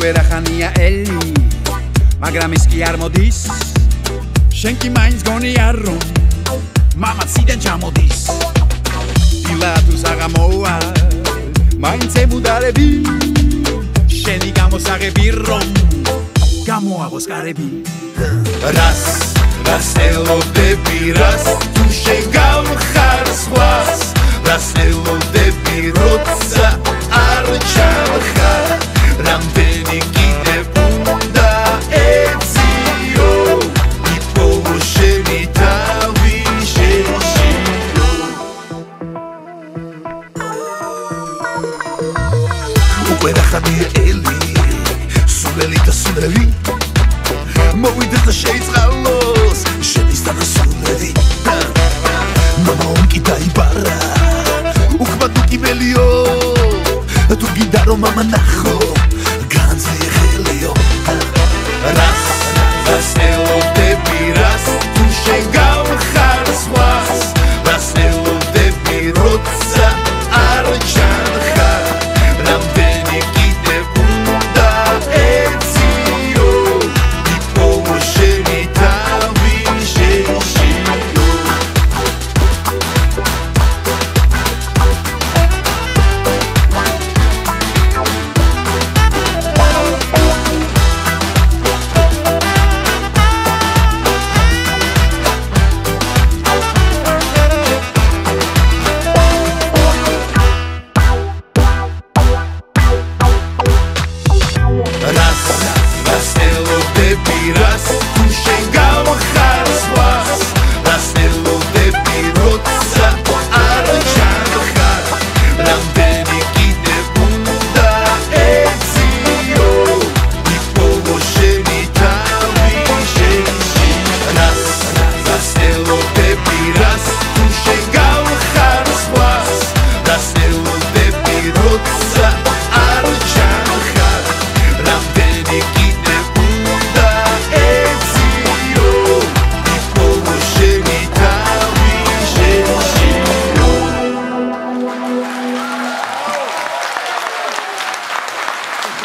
ვერახანია ელი მაგრამ ის კი არ მოდის შენ კი მაინც გონია რომ მამაციდან ჩამოდის დილა თუ საღამოა მაინც ემუდარები შენი გამოსაღები რომ გამოაღოს კარები რას ელოდები რას თუ შენ გავხარ სხვას რას ელოდები როცა არ ჩავხარ რამდენი კიდევ უნდა ეციო იპოვო შენი თავი შეშიო უკვე რახანია ელი სულ-ელი და სულ-ელი მოვიდეთ და შეიწყალოს შენისთან სულ-ელი მამა ონკი დაიბარა უკმა დუკიმელიო თუ გინდა რომ მამა ნახო განძლიე ხელიო რას ელოდები რას თუ შენ გავხარ სხვას რას ელოდები როცა არ ჩანხარ რამდენი კიდევ უნდა ეციო იპოვო შენი თავი შეშიო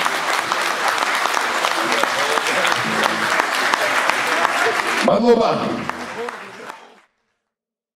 მადლობა